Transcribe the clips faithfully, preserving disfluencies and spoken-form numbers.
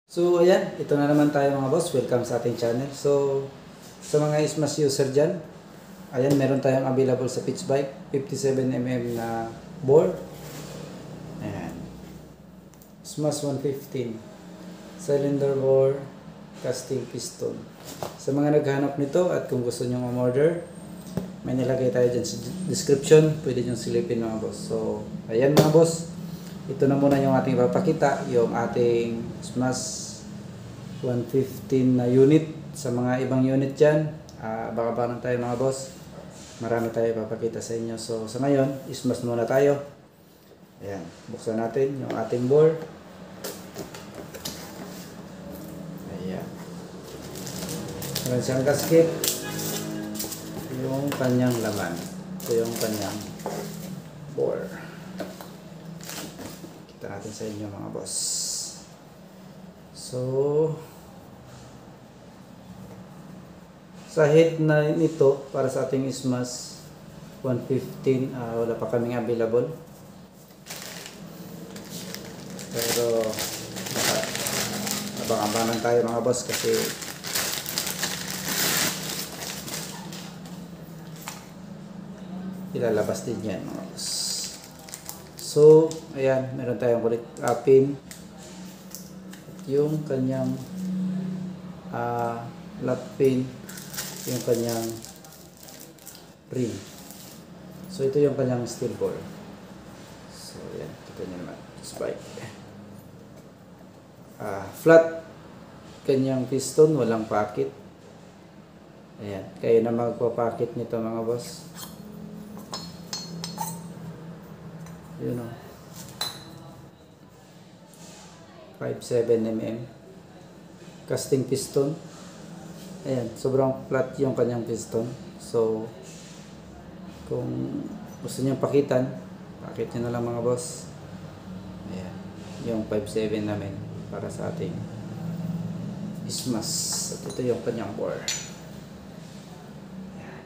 So ayan, ito na naman tayo mga boss. Welcome sa ating channel. So sa mga Smash user dyan, ayan, meron tayong available sa pitch bike, fifty-seven millimeter na bore. Ayan, Smash one fifteen cylinder bore, casting piston. Sa mga naghahanap nito at kung gusto nyo ma-order, may nilagay tayo dyan sa description, pwede nyo silipin mga boss. So ayan mga boss, ito na muna yung ating papakita, yung ating Smash one fifteen na unit. Sa mga ibang unit dyan, uh, baka ba tayo mga boss, marami tayo papakita sa inyo. So sa ngayon, Smash muna tayo. Ayan, buksan natin yung ating bore. Ayan, meron siyang gasket, yung kanyang laman. Ito yung kanyang bore. Natin sa inyo mga boss. So sa head na nito para sa ating Smash one fifteen, uh, wala pa kaming available, pero baka abang-abangan tayo mga boss kasi ilalabas din yan mga boss. So, ayan, meron tayong kulit uh, pin at yung kanyang uh, lap pin, yung kanyang ring. So, ito yung kanyang steel bore. So, ayan, kita nyo naman, spike. Uh, flat kanyang piston, walang pocket. Ayan, kayo na magpa-pocket nito mga boss. You know, fifty-seven millimeter casting piston. Ayan, sobrang flat yung kanyang piston. So kung gusto niyo pakitan, pakit nyo na lang mga boss. Ayan, yung fifty-seven namin para sa ating Smash. At ito yung kanyang bore. Ayan,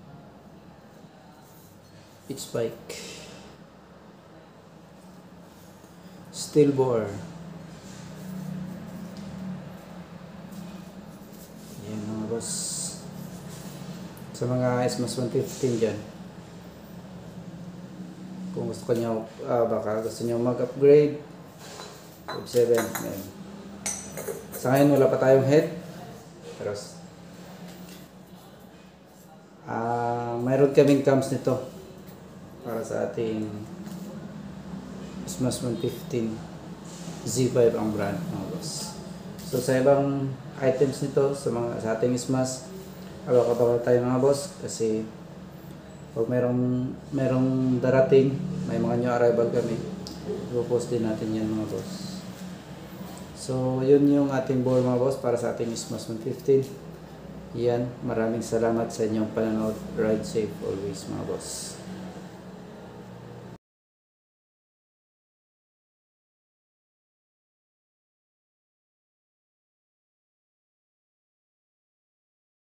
pitch bike, steel bore. Yan mga boss. Sa mga Smash one fifteen dyan, kung gusto nyo, uh, baka gusto nyo mag-upgrade, fifty-seven. Ayan. Sa ngayon wala pa tayong head, pero uh, mayroon kaming cams nito para sa ating Smash one fifteen. Z five ang brand mga boss. So sa ibang items nito sa mga sa ating Smash, abang-abang tayo mga boss kasi pag merong merong darating, may mga new arrival kami, i-post din natin yan mga boss. So yun yung ating bore mga boss para sa ating Smash one fifteen. Yan, maraming salamat sa inyong panonood. Ride safe always mga boss.